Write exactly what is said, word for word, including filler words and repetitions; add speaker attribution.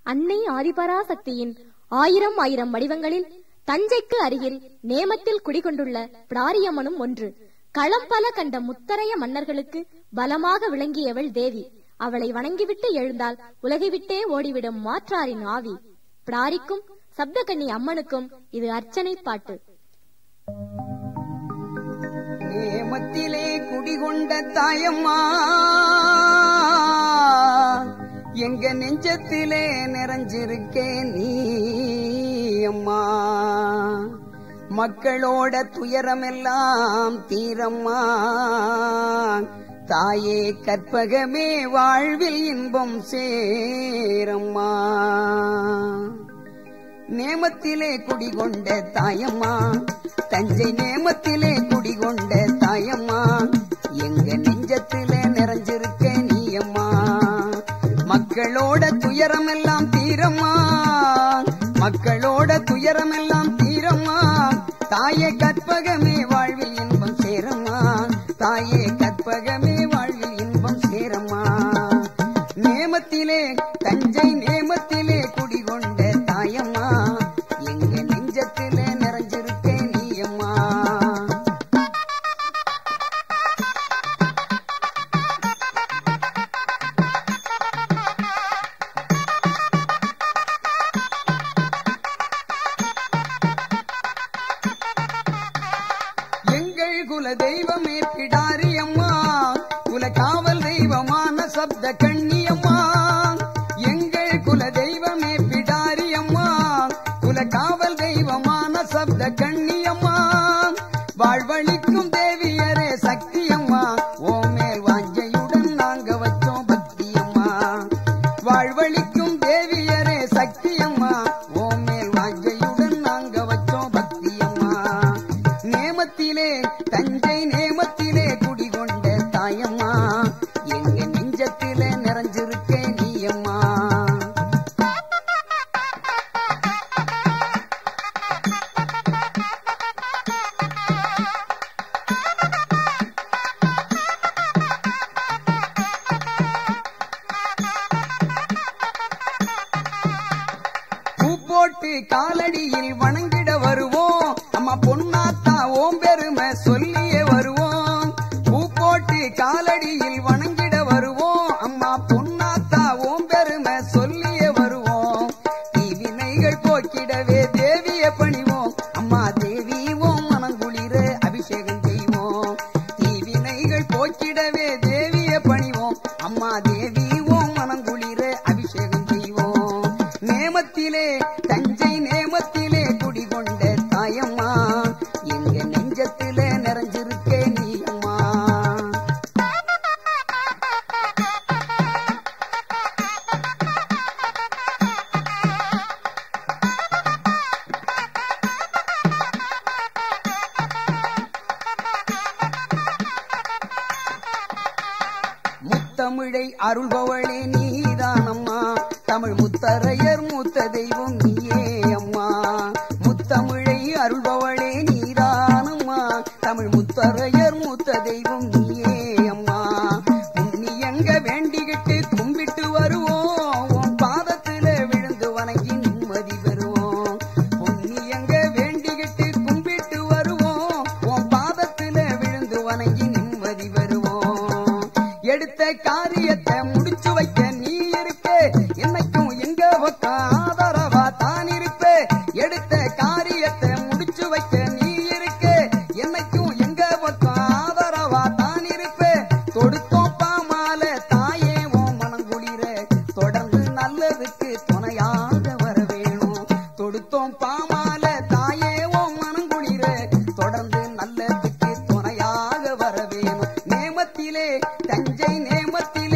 Speaker 1: அன்னை ஆதிபராசக்தியின் ஆயிரம் ஆயிரம் வடிவங்களில் தஞ்சைக்கு அருகில் நேமத்தில் குடிகொண்டுள்ள பிடாரியம்மனும் ஒன்று. களம் பல கண்ட முத்தரைய மன்னர்களுக்கு பலமாக விளங்கியவள் தேவி. அவளை வணங்கிவிட்டு எழுந்தால் உலகை விட்டே ஓடிவிடும் மாற்றாரின் ஆவி. பிடாரிக்கும் சப்தகன்னி அம்மனுக்கும் இது அர்ச்சனை பாட்டு.
Speaker 2: நேமத்திலே குடிகொண்ட தாயம்மா, எங்க நெஞ்சத்திலே நிறைஞ்சிருக்கே நீ அம்மா. மக்களோட துயரமெல்லாம் தீரம்மா, தாயே கற்பகமே வாழ்வில் இன்பம் சேரம்மா. நேமத்திலே குடிகொண்ட தாயம்மா, தஞ்சை நேமத்திலே குடிகொண்ட தாயம்மா, எங்க நெஞ்சத்திலே நிறைஞ்சிருக்க நீயம்மா. மக்களோட துயரமெல்லாம் தீரம்மா, மக்களோட துயரமெல்லாம் தீரம்மா, தாயே கற்பகமே வாழ்வில் இன்பம் சேரம்மா, தாயே கற்பகமே வாழ்வில் இன்பம் சேரம்மா. நேமத்திலே தஞ்சை நேமத்திலே குடிகொண்ட தாயம்மா, எங்க நெஞ்சத்திலே நிறைஞ்சிருக்க நீயம்மா. எங்கள் குல தெய்வமே பிடாரியம்மா, குல காவல் தெய்வமான சப்த கண்ணியம்மா. எங்கள் குல தெய்வமே பிடாரியம்மா, குல காவல் தெய்வமான சப்த கண்ணியம்மா. வாழ்வழிக்கும் தேவியரே சக்தியம்மா, ஓ மேல் வாஞ்சையுடன் நாங்க வச்சோம் பக்தியம்மா. வாழ்வழிக்கும் தேவியரே சக்தியம்மா, ஓ மேல் வாஞ்சையுடன் நாங்க வச்சோம் பக்தியம்மா. நேமத்திலே தஞ்சை நேமத்திலே குடிகொண்ட தாயம்மா, எங்க நெஞ்சத்திலே நிறைஞ்சிருக்க நீயம்மா. பூ போட்டு காலடியில் வணங்கிட வருவோம் அம்மா பொன்னாத்தா, ஓம் பெருமை சொல்லியே வருவோம். பூ போட்டு காலடியில் வணங்கிட வருவோம் அம்மா பொன்னாத்தா, ஓம் பெருமை சொல்லியே வருவோம். தீவினைகள் போக்கிடவே தேவிய பணிவோம் அம்மா, தேவி ஓம் மனங்குளிர அபிஷேகம் செய்வோம். தீவினைகள் போக்கிடவே தேவிய பணிவோம் அம்மா, தேவி ஓம் மனங்குளிர அபிஷேகம் செய்வோம். நேமத்திலே தஞ்சை நேமத்திலே குடிகொண்ட தாயம்மா, எங்க நெஞ்சத்திலே நிறைஞ்சிருக்க நீயம்மா. முத்தமிழை அருள்பவளே நீதானம்மா, தமிழ் முத்தரையர் மூத்த தெய்வம் நீயே அம்மா. முத்தமிழை அருள்பவளே நீதானம்மா, தமிழ் முத்தரையர் மூத்த தெய்வம் நீயே அம்மா. புண்ணியங்க வேண்டிக்கிட்டு கும்பிட்டு வருவோம், உன் பாதத்திலே விழுந்து வணங்கி நிம்மதி பெறுவோம். புண்ணியங்க வேண்டிக்கிட்டு கும்பிட்டு வருவோம், உன் பாதத்திலே விழுந்து வணங்கி நிம்மதி பெறுவோம். எடுத்த காரியத்தை முடிச்சு வைக்க நீ இருக்க, என்னைக்கும் எங்க பக்கம் ஆதரவா தான் இருப்ப. எடுத்த காரியத்தை முடிச்சு வைக்க நீ இருக்க, என்னைக்கும் எங்க பக்கம் ஆதரவா தான் இருப்ப. தொடுத்தோம் பாமால தாயே ஓ மனங்குளிர, தொடர்ந்து நல்லதுக்கு துணையாக வர வேணும். தொடுத்தோம் பாமால தாயே ஓ மனங்குளிர, தொடர்ந்து நல்லதுக்கு துணையாக வர வேணும். நேமத்திலே தஞ்சை நேமத்திலே